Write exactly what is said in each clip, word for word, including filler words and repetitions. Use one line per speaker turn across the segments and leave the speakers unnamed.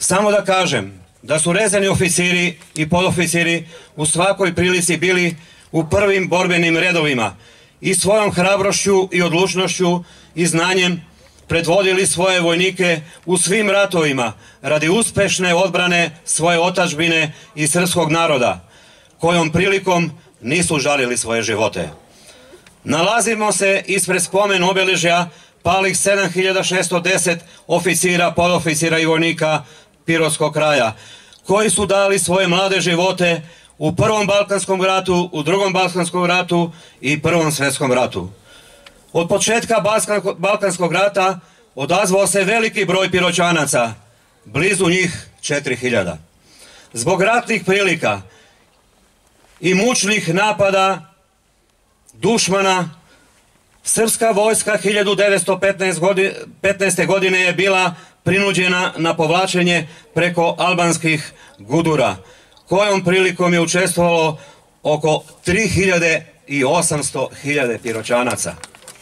Samo da kažem da su rezervni oficiri i podoficiri u svakoj prilici bili u prvim borbenim redovima i svojom hrabrošću i odlučnošću i znanjem predvodili svoje vojnike u svim ratovima radi uspešne odbrane svoje otadžbine i srpskog naroda, kojom prilikom nisu žalili svoje živote. Nalazimo se ispred spomen obeležja palih sedam hiljada šessto deset oficira, podoficira i vojnika Pirotskog kraja, koji su dali svoje mlade živote u Prvom Balkanskom ratu, u Drugom Balkanskom ratu i Prvom svjetskom ratu. Od početka Balkanskog rata odazvao se veliki broj Piroćanaca, blizu njih četiri hiljade. Zbog ratnih prilika i mučnih napada dušmana, srpska vojska hiljadu devetsto petnaeste. godine je bila prinuđena na povlačenje preko albanskih gudura, kojom prilikom je učestvovalo oko tri hiljade osamsto hiljade Piroćanaca.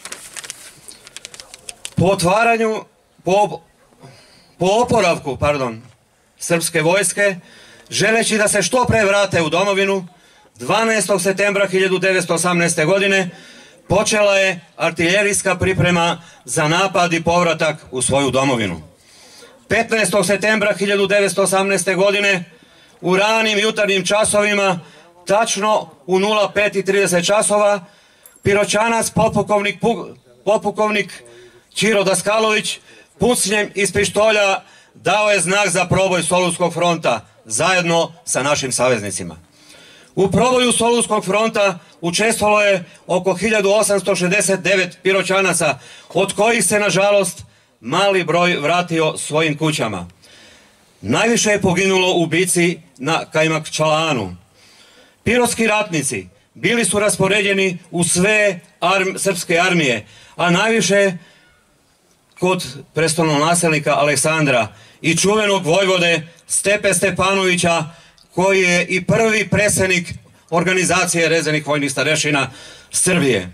Po otvaranju, po, po oporavku, pardon, srpske vojske, želeći da se što pre vrate u domovinu, dvanaestog septembra hiljadu devetsto osamnaeste. godine počela je artiljerijska priprema za napad i povratak u svoju domovinu. petnaestog septembra hiljadu devetsto osamnaeste. godine u ranim jutarnjim časovima, tačno u nula pet i trideset časova, Piroćanac potpukovnik, potpukovnik Ćiro Daskalović pucnjem iz pištolja dao je znak za proboj Solunskog fronta zajedno sa našim saveznicima. U proboju Solunskog fronta učestvovalo je oko hiljadu osamsto šezdeset devet Piroćanaca, od kojih se nažalost mali broj vratio svojim kućama. Najviše je poginulo u bici na Kajmakčalanu. Pirotski ratnici bili su raspoređeni u sve arm, srpske armije, a najviše kod prestolnonaselnika Aleksandra i čuvenog vojvode Stepe Stepanovića, koji je i prvi predsednik organizacije rezervnih vojnih starešina Srbije.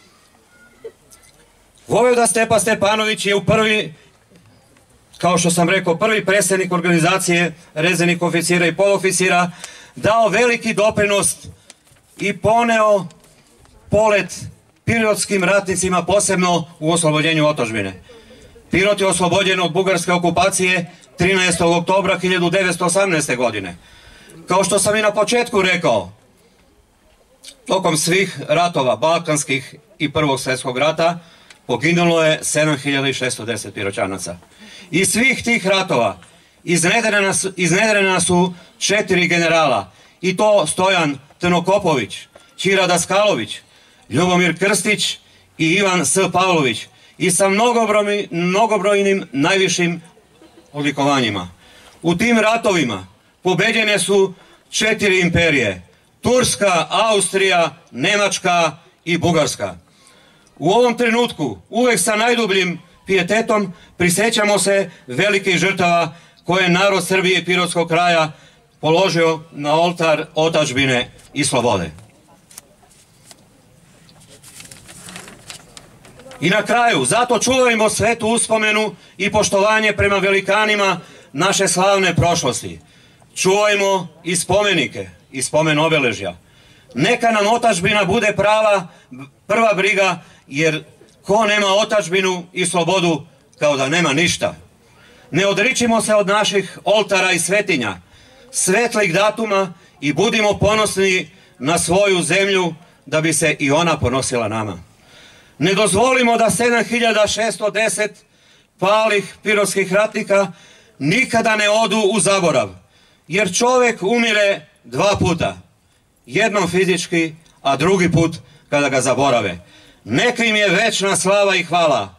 Vojvoda Stepa Stepanović je u prvi, kao što sam rekao, prvi predsednik organizacije rezervnih oficira i podoficira, dao veliki doprinos i poneo polet pirotskim ratnicima, posebno u oslobođenju otadžbine. Pirot je oslobođen od bugarske okupacije trinaestog oktobra hiljadu devetsto osamnaeste. godine. Kao što sam i na početku rekao, tokom svih ratova, balkanskih i Prvog svjetskog rata, poginulo je sedam hiljada šessto deset Piroćanaca. Iz svih tih ratova iznedrena su, iznedrena su četiri generala, i to Stojan Trnokopović, Ćira Daskalović, Ljubomir Krstić i Ivan S. Pavlović, i sa mnogobrojnim, mnogobrojnim najvišim odlikovanjima. U tim ratovima pobeđene su četiri imperije: Turska, Austrija, Nemačka i Bugarska. U ovom trenutku uvek sa najdubljim pijetetom prisjećamo se velikih žrtava koje je narod Srbije i Pirotskog kraja položio na oltar otadžbine i slobode. I na kraju, zato čuvajmo svetu uspomenu i poštovanje prema velikanima naše slavne prošlosti. Čuvajmo i spomenike i spomen obeležja. Neka nam otadžbina bude prava, prva briga, jer ko nema otadžbinu i slobodu, kao da nema ništa. Ne odričimo se od naših oltara i svetinja, svetlih datuma, i budimo ponosni na svoju zemlju, da bi se i ona ponosila nama. Ne dozvolimo da sedam hiljada šessto deset palih pirotskih ratnika nikada ne odu u zaborav, jer čovjek umire dva puta. Jednom fizički, a drugi put kada ga zaborave. Neka im je večna slava i hvala.